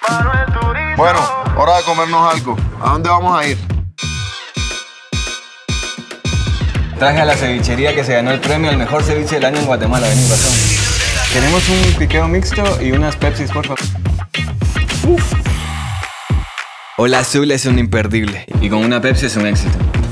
Bueno, hora de comernos algo. ¿A dónde vamos a ir? Traje a la cevichería que se ganó el premio al mejor ceviche del año en Guatemala. Vení, pasón. Tenemos un piqueo mixto y unas Pepsis, por favor. Hola Azul es un imperdible y con una Pepsi es un éxito.